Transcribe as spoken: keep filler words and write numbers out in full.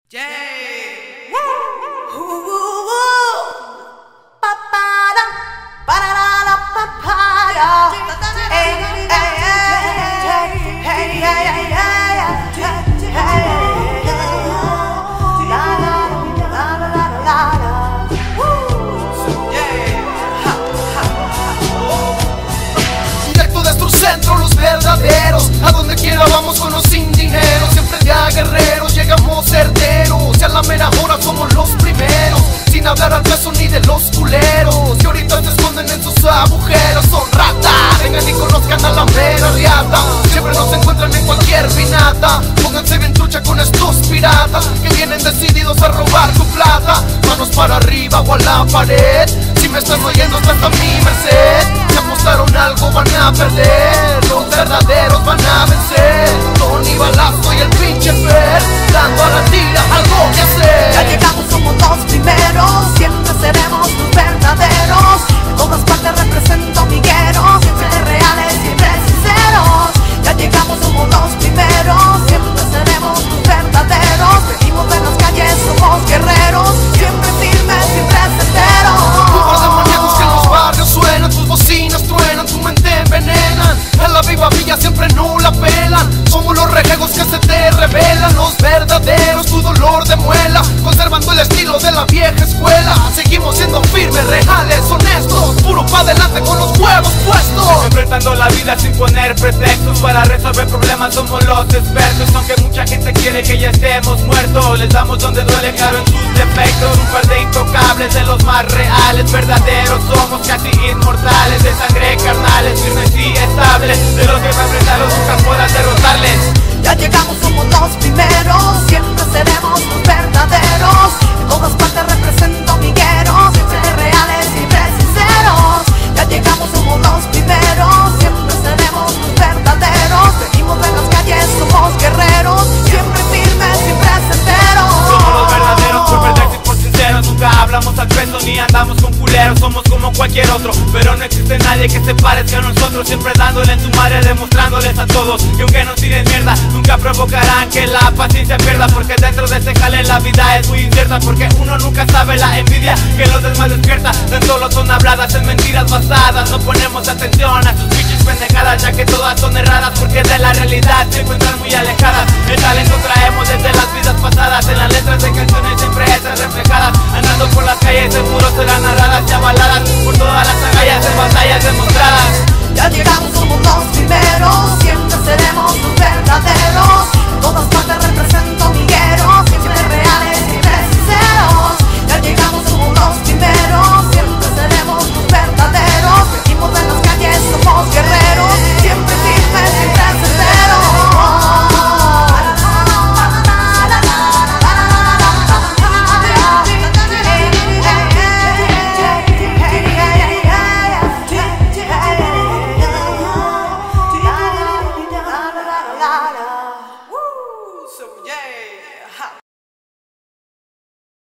Jay. Woo. Ooh, pa pa da, pa da da da, pa pa da. Hey, hey, hey, hey, hey, hey, hey, hey, hey. La la la la la la la. Woo. Yeah. Ha, ha, ha. Directo desde un centro, los verdaderos. A donde quiera vamos con los sin dinero. Siempre ya guerreros, llegamos certeros. Y a la mera hora somos los primeros. Sin hablar al peso ni de los culeros. Y ahorita se esconden en sus agujeros. Son ratas, vengan y conozcan a la mera riata. Siempre nos encuentran en cualquier vinata. Pónganse bien trucha con estos piratas que vienen decididos a robar tu plata. Manos para arriba o a la pared. Si me están oyendo estás a mi merced. Si apostaron algo van a perder. Los verdaderos van a vencer. Tony Balazo y el pinche Fer, dando a la tira algo que hacer. Ya llegamos, somos los primeros. Siempre seremos los verdaderos. En todas partes represento mi guero. Siempre reales, siempre sinceros. Ya llegamos, somos los primeros. Siempre seremos los verdaderos. Venimos de las calles, somos guerreros. Siempre firmes, siempre certeros. Un par de maníacos que en los barrios suenan. Tus bocinas truenan, tu mente envenenan. En la viva villa siempre no la pelan. Somos los rejegos que se te revelan. Los verdaderos, tu dolor de muela. Conservando el estilo de la vieja escuela. Seguimos siendo firmes, reales, honestos. Puro pa' adelante con los huevos puestos. Enfrentando la vida sin poner pretextos. Para resolver problemas somos los expertos. Aunque mucha gente quiere que ya estemos muertos, les damos donde duele, claro, en sus defectos. Un par de intocables, de los más reales. Verdaderos, somos casi inmortales. De sangre carnales, firmes y estables. De los que para enfrentarlos nunca puedan derrotarles. Ya llegamos, somos los primeros. Siempre seremos los verdaderos. En todas partes represento mi guero. Siempre reales, siempre sinceros. Ya llegamos, somos los primeros. Siempre seremos los verdaderos. Venimos de las calles, somos guerreros. Siempre firmes, siempre certeros. Somos los verdaderos, por verdad y por sinceros. Nunca hablamos al peso ni andamos con culeros. Somos como cualquier otro, pero no existe nadie que se parezca a nosotros. Siempre dándole en su madre, demostrándoles a todos que aunque nos tiren mierda, nunca provocarán que la paciencia pierda. Porque dentro de ese jale la vida es muy incierta. Porque uno nunca sabe la envidia que los demás despierta. Tan solo son habladas en mentiras basadas. No ponemos atención a sus pinches pendejadas, ya que todas son erradas. Porque de la realidad se encuentran muy alejadas. El talento